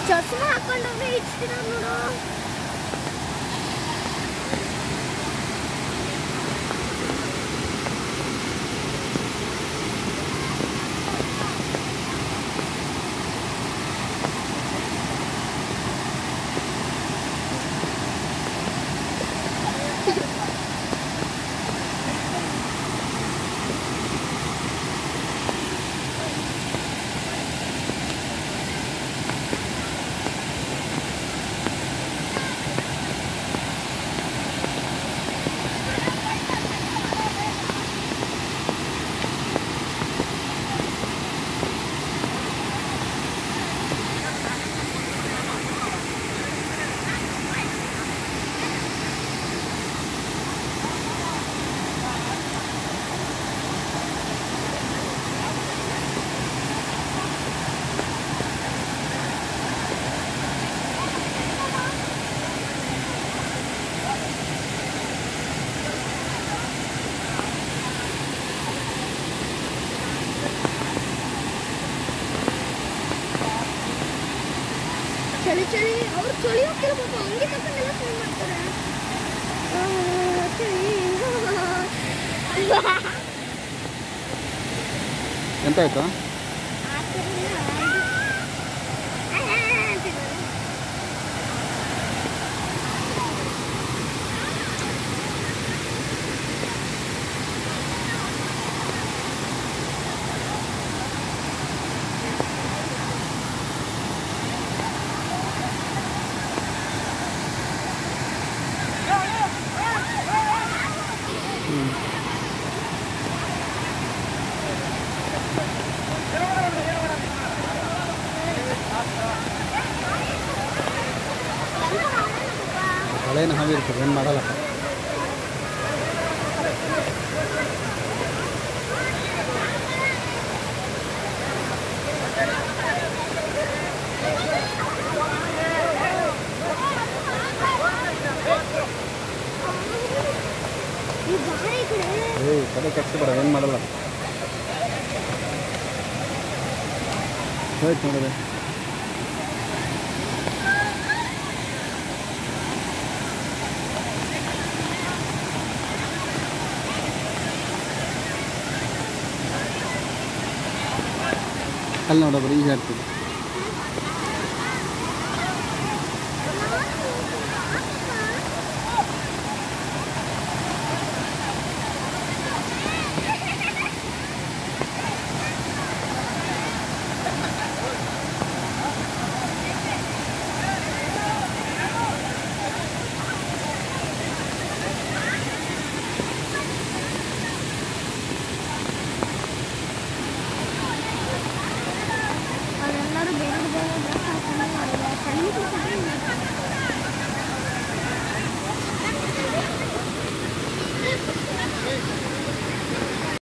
ಚಸ್ಮಾ ಹಾಕೊಂಡೋಗ್ರೆ ಇಡ್ತೀರ ನೋಡು. ಚಳಿ ಚಳಿ ಅವ್ರು ಚಳಿ ಹೋಗ್ತಿಲ್ಲ ಪಾಪ, ಹಂಗೆ ತಪ್ಪಂಗೆಲ್ಲ ಫೋನ್ ಮಾಡ್ತಾರೆ. ಎಂತಾಯ್ತು? ಹಳೇನ ಹಾವಿ ಇರ್ತದೆ, ಏನು ಮಾಡಲ್ಲ. ಕಡೆ ಕಟ್ಸ್ಬಿಡ, ಏನು ಮಾಡಲ್ಲ. ಹೋಯ್ತು ನೋಡಿದೆ. ಅಲ್ಲಿ ನೋಡೋಬ್ರು ಈಗ ಹೇಳ್ತೀವಿ. ಅವರೆಲ್ಲರೂ ಬೇರೆ ಬೇರೆ ಡ್ರೆಸ್ ಹಾಕೊಂಡು